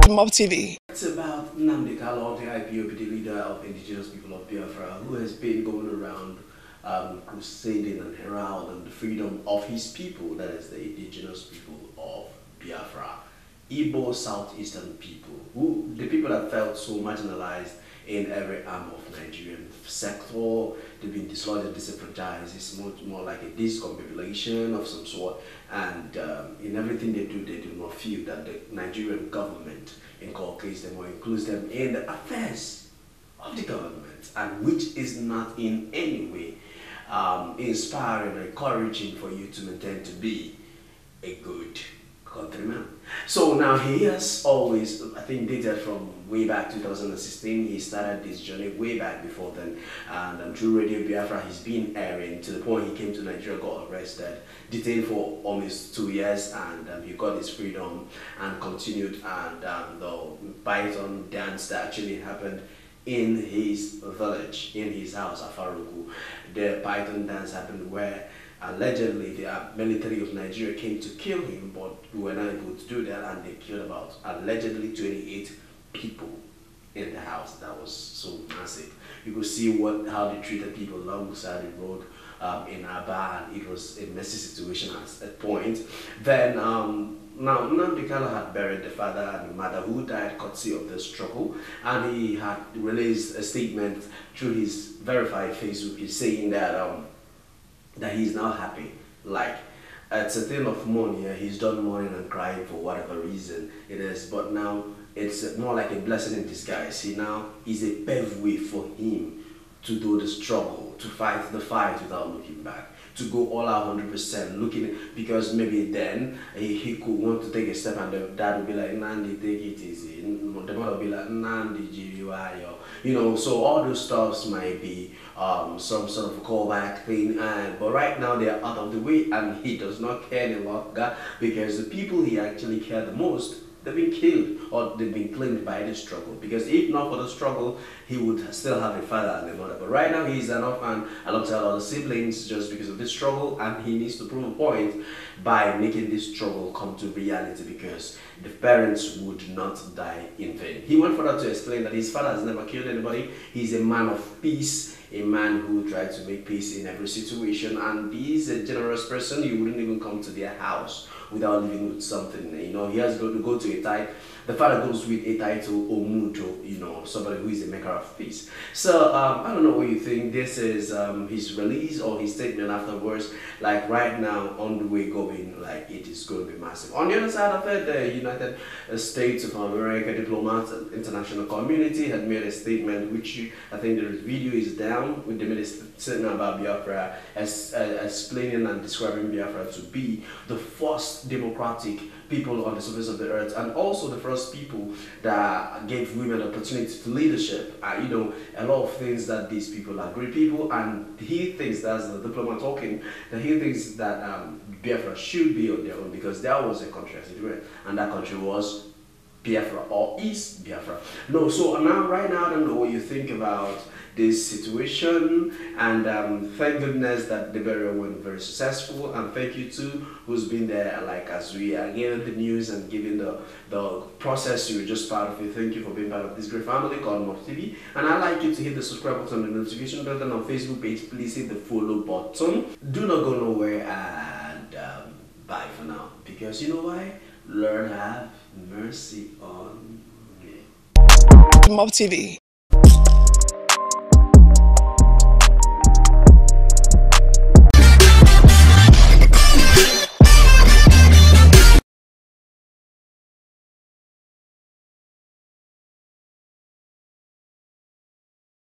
Mob TV. It's about Nnamdi Kanu, the IPOB, the leader of indigenous people of Biafra, who has been going around crusading and heralding the freedom of his people, that is the indigenous people of Biafra. Igbo southeastern people, the people that felt so marginalized in every arm of Nigerian sector. They've been disloyed, disenfranchised. It's more like a discombobulation of some sort. And in everything they do not feel that the Nigerian government inculcates them or includes them in the affairs of the government, and which is not in any way inspiring or encouraging for you to maintain to be a good countryman. So now he has always, I think, dated from way back 2016. He started this journey way back before then, and through Radio Biafra he's been airing to the point he came to Nigeria, got arrested, detained for almost 2 years, and he got his freedom and continued. And the Python dance that actually happened in his village, in his house, Afaruku, the Python dance happened where allegedly the military of Nigeria came to kill him, but we were not able to do that, and they killed about allegedly 28 people in the house. That was so massive. You could see how they treated people alongside the road in Aba, and it was a messy situation at that point. Then now Nnamdi Kanu had buried the father and the mother who died courtesy of the struggle, and he had released a statement through his verified Facebook. He's saying that that he's now happy. Like, it's a thing of mourning. He's done mourning and crying for whatever reason it is, but now it's more like a blessing in disguise. He now is a paved way for him to do the struggle, to fight the fight without looking back, to go all out 100%, looking, because maybe then he could want to take a step and the dad would be like, Nandi, take it easy. The mother would be like, Nandi, GUI, you know, so all those stuffs might be some sort of callback thing, but right now they are out of the way, and he does not care any longer, because the people he actually cared the most, they've been killed or they've been claimed by the struggle. Because if not for the struggle, he would still have a father and a mother. But right now he's an orphan alongside other siblings just because of this struggle, and he needs to prove a point by making this struggle come to reality, because the parents would not die in vain. He went further to explain that his father has never killed anybody. He's a man of peace, a man who tried to make peace in every situation, and he's a generous person. You wouldn't even come to their house without living with something. You know, he has to go to a title. The father goes with a title, Omujo, you know, somebody who is a maker of peace. So I don't know what you think. This is his release or his statement afterwards. Like right now, on the way going, like it is going to be massive. On the other side of it, the United States of America diplomats and international community had made a statement, which I think the video is down, with the statement about Biafra, as explaining and describing Biafra to be the first democratic people on the surface of the earth, and also the first people that gave women opportunity to leadership. You know, a lot of things that these people are great people, and he thinks, that's the diplomat talking, that he thinks that Biafra should be on their own, because there was a country as it were, and that country was Biafra, or is Biafra. No, so now, right now, I don't know what you think about this situation, and thank goodness that the burial went very successful, and thank you too who's been there, like as we are giving the news and giving the process. You were just part of it. Thank you for being part of this great family called Mob TV, and I'd like you to hit the subscribe button and the notification button on Facebook page. Please hit the follow button. Do not go nowhere, and bye for now, because you know why? Lord have mercy on me. Mob TV.